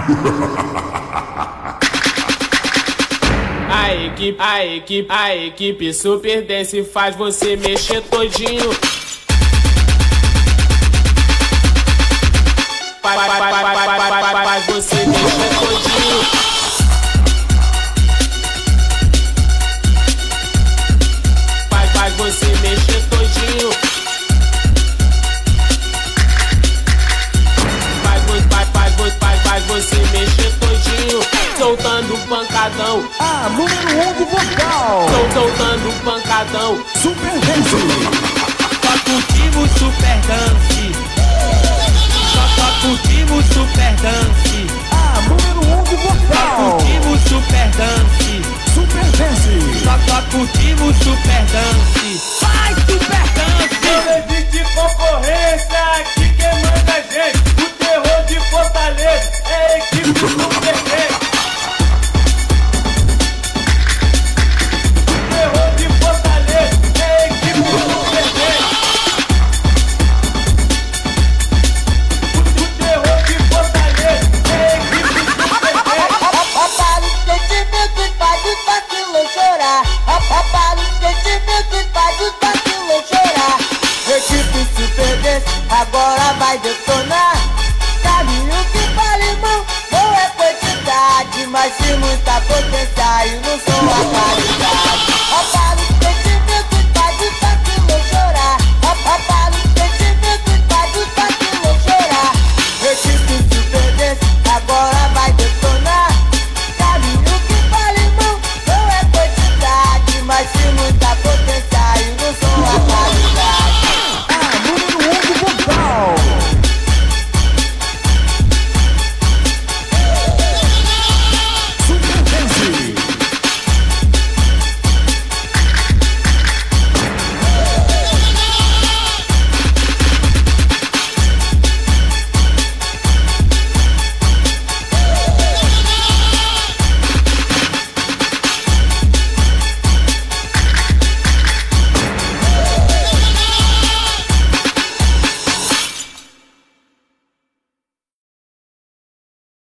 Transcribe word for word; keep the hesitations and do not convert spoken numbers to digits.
A equipe, a equipe, a equipe Super Dance faz você mexer todinho. Faz, faz, faz, faz, faz, faz você mexer todinho. Faz, faz você mexer todinho. Faz, faz, faz, faz, faz você mexer todinho. Soltando pancadão. A número um do vocal. Tô soltando pancadão. Super Dance. Só curtimos Super Dance. Só, só curtimos Super Dance. A número um do Só vocal. curtimos Super Dance. Super Dance. Só, só curtimos Super Dance. Vai Super Dance. Não existe concorrência aqui, quem manda a gente. O terror de Fortaleza é a equipe do